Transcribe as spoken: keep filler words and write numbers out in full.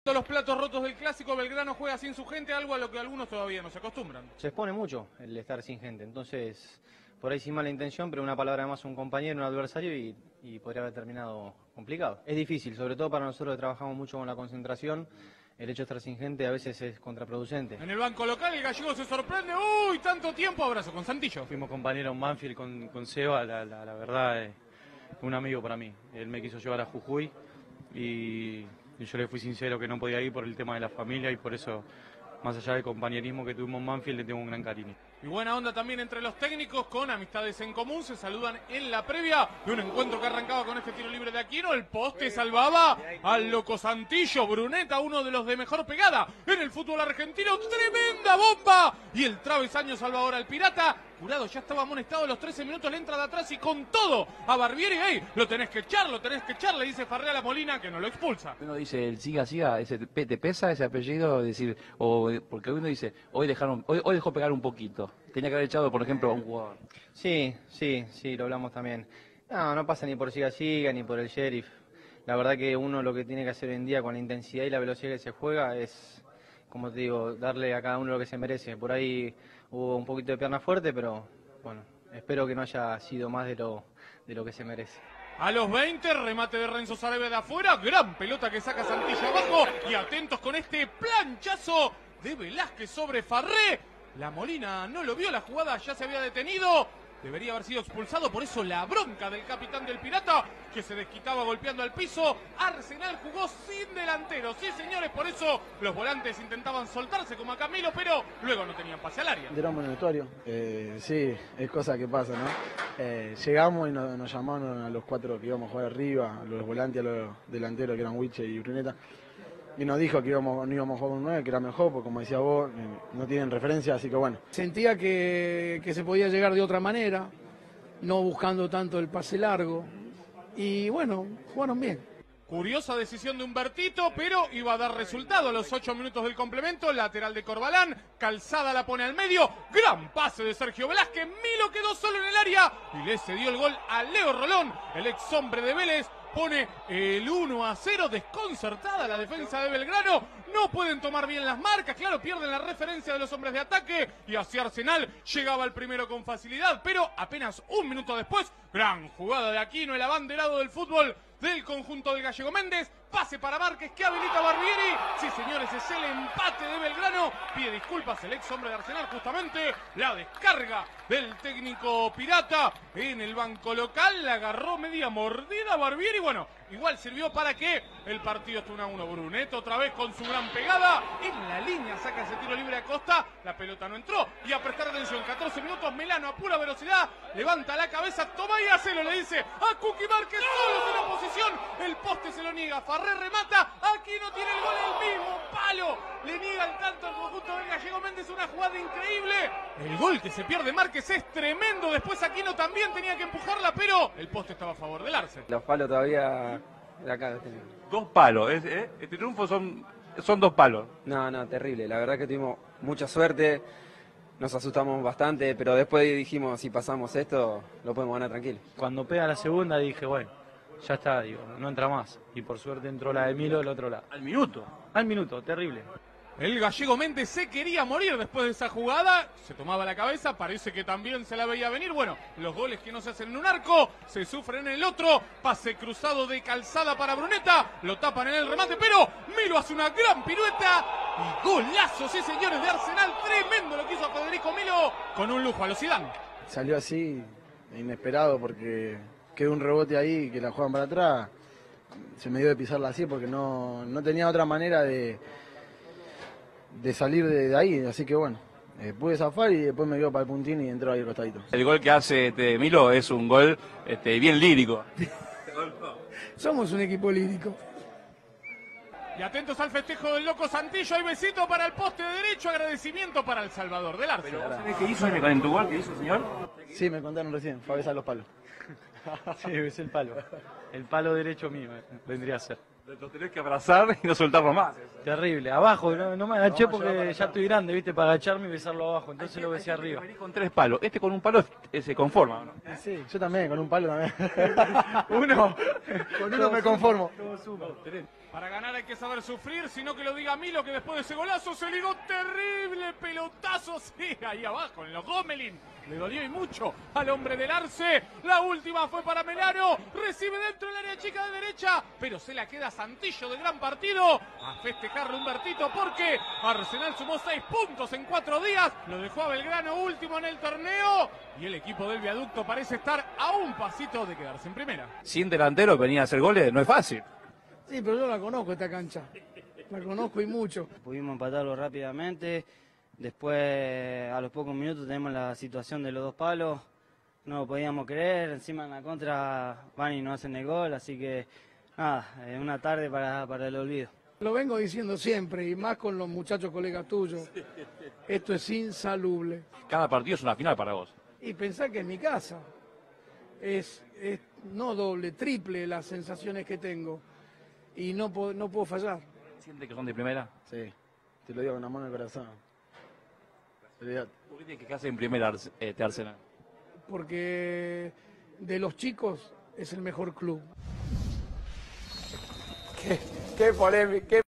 Los platos rotos del clásico, Belgrano juega sin su gente, algo a lo que algunos todavía no se acostumbran. Se expone mucho el estar sin gente, entonces por ahí sin mala intención, pero una palabra más a un compañero, un adversario y, y podría haber terminado complicado. Es difícil, sobre todo para nosotros que trabajamos mucho con la concentración, el hecho de estar sin gente a veces es contraproducente. En el banco local el gallego se sorprende, uy, tanto tiempo, abrazo con Santillo. Fuimos compañeros en Banfield con, con Seba, la, la, la verdad es un amigo para mí. Él me quiso llevar a Jujuy y... Y yo le fui sincero que no podía ir por el tema de la familia y por eso, más allá del compañerismo que tuvimos en Banfield, le tengo un gran cariño. Y buena onda también entre los técnicos, con amistades en común, se saludan en la previa de un encuentro que arrancaba con este tiro libre de Aquino. El poste salvaba al loco Santillo, Bruneta, uno de los de mejor pegada en el fútbol argentino. ¡Tremenda bomba! Y el travesaño salva ahora al Pirata. Jurado ya estaba amonestado a los trece minutos, le entra de atrás y con todo a Barbieri. ¡Ey! Lo tenés que echar, lo tenés que echar, le dice Farré a la Molina, que no lo expulsa. Uno dice el siga, siga, ese, ¿te pesa ese apellido? Es decir, o, porque uno dice, hoy dejaron, hoy, hoy dejó pegar un poquito. Tenía que haber echado, por ejemplo, a un jugador. Sí, sí, sí, lo hablamos también. No, no pasa ni por siga, siga, ni por el sheriff. La verdad que uno lo que tiene que hacer hoy en día con la intensidad y la velocidad que se juega es, como te digo, darle a cada uno lo que se merece. Por ahí hubo un poquito de pierna fuerte, pero bueno, espero que no haya sido más de lo, de lo que se merece. A los veinte, remate de Renzo Sarabia de afuera, gran pelota que saca Santillo abajo y atentos con este planchazo de Velázquez sobre Farré. La Molina no lo vio, la jugada ya se había detenido. Debería haber sido expulsado, por eso la bronca del capitán del Pirata, que se desquitaba golpeando al piso. Arsenal jugó sin delantero, sí señores, por eso los volantes intentaban soltarse como a Camilo, pero luego no tenían pase al área. Entramos en el vestuario, eh, sí, es cosa que pasa, ¿no? Eh, llegamos y nos, nos llamaron a los cuatro que íbamos a jugar arriba, a los volantes, a los delanteros que eran Wiche y Bruneta. Y nos dijo que íbamos, no íbamos a jugar un nueve, que era mejor, porque como decía vos, eh, no tienen referencia, así que bueno. Sentía que, que se podía llegar de otra manera, no buscando tanto el pase largo. Y bueno, jugaron bien. Curiosa decisión de Humbertito, pero iba a dar resultado a los ocho minutos del complemento. Lateral de Corbalán, Calzada la pone al medio. Gran pase de Sergio Velázquez. Milo quedó solo en el área y le cedió el gol a Leo Rolón, el ex hombre de Vélez. Pone el uno a cero, desconcertada la defensa de Belgrano. No pueden tomar bien las marcas, claro, pierden la referencia de los hombres de ataque. Y hacia Arsenal llegaba el primero con facilidad, pero apenas un minuto después, gran jugada de Aquino, el abanderado del fútbol del conjunto del Gallego Méndez. Pase para Márquez que habilita a Barbieri. Sí, señores, es el empate de Belgrano. Pide disculpas el ex hombre de Arsenal, justamente. La descarga del técnico Pirata en el banco local. La agarró media mordida Barbieri. Bueno, igual sirvió para que el partido esté uno a uno. Bruneto otra vez con su gran pegada. En la línea saca ese tiro libre a Costa. La pelota no entró. Y a prestar atención, catorce minutos, Melano a pura velocidad. Levanta la cabeza, toma y hacelo, le dice a Cookie Márquez, solo en la posición. El poste se lo niega. Farré remata, aquí no tiene el gol, el mismo palo le niega el tanto al conjunto del Gallego Méndez, una jugada increíble. El gol que se pierde Márquez es tremendo, después Aquino también tenía que empujarla, pero el poste estaba a favor del Arce. Los palos todavía de acá. Dos palos, ¿eh? ¿eh? Este triunfo son, son dos palos. No, no, terrible, la verdad que tuvimos mucha suerte, nos asustamos bastante, pero después dijimos, si pasamos esto, lo podemos ganar tranquilo. Cuando pega la segunda dije, bueno, ya está, digo, no entra más. Y por suerte entró la de Milo del otro lado. Al minuto. Al minuto, terrible. El Gallego Méndez se quería morir después de esa jugada, se tomaba la cabeza, parece que también se la veía venir. Bueno, los goles que no se hacen en un arco, se sufren en el otro. Pase cruzado de Calzada para Bruneta, lo tapan en el remate, pero Milo hace una gran pirueta y golazo, sí señores, de Arsenal. Tremendo lo que hizo Federico Milo con un lujo a los Zidane. Salió así, inesperado, porque quedó un rebote ahí que la juegan para atrás. Se me dio de pisarla así porque no, no tenía otra manera de, de salir de, de ahí, así que bueno, eh, pude zafar y después me quedo para el puntín y entró ahí al costadito. El gol que hace este, Milo es un gol este, bien lírico. Somos un equipo lírico. Y atentos al festejo del loco Santillo, hay besito para el poste de derecho, agradecimiento para el Salvador del Arce. ¿Sabés qué hizo en tu gol? ¿Qué hizo, señor? Sí, me contaron recién, fue a besar los palos. Sí, es el palo. El palo derecho mío, vendría a ser. Lo tenés que abrazar y no soltarlo más. Terrible, abajo, no, no me agaché porque ya estoy grande, viste, para agacharme y besarlo abajo, entonces lo besé arriba. Venís con tres palos, este con un palo eh, se conforma, ¿no? Sí, yo también, con un palo también. Uno. Con uno me conformo. Para ganar hay que saber sufrir, sino que lo diga Milo, que después de ese golazo se ligó terrible pelotazo, sí, ahí abajo, en los Gomelin. Le dolió y mucho al hombre del Arce. La última fue para Melano, recibe dentro del área chica de derecha, pero se la queda Santillo de gran partido. A festejarle Humbertito porque Arsenal sumó seis puntos en cuatro días, lo dejó a Belgrano último en el torneo y el equipo del Viaducto parece estar a un pasito de quedarse en primera. Sin delantero venía a hacer goles, no es fácil. Sí, pero yo la conozco esta cancha. La conozco y mucho. Pudimos empatarlo rápidamente. Después, a los pocos minutos, tenemos la situación de los dos palos. No lo podíamos creer. Encima en la contra van y no hacen el gol. Así que, nada, es una tarde para, para el olvido. Lo vengo diciendo siempre, y más con los muchachos colegas tuyos. Esto es insalubre. Cada partido es una final para vos. Y pensá que en mi casa es, es no doble, triple las sensaciones que tengo. Y no puedo, no puedo fallar. ¿Siente que son de primera? Sí, te lo digo con la mano en el corazón. Olvídate. ¿Por qué tiene que quedarse en primera este Arsenal? Porque de los chicos es el mejor club. Qué, qué polémica.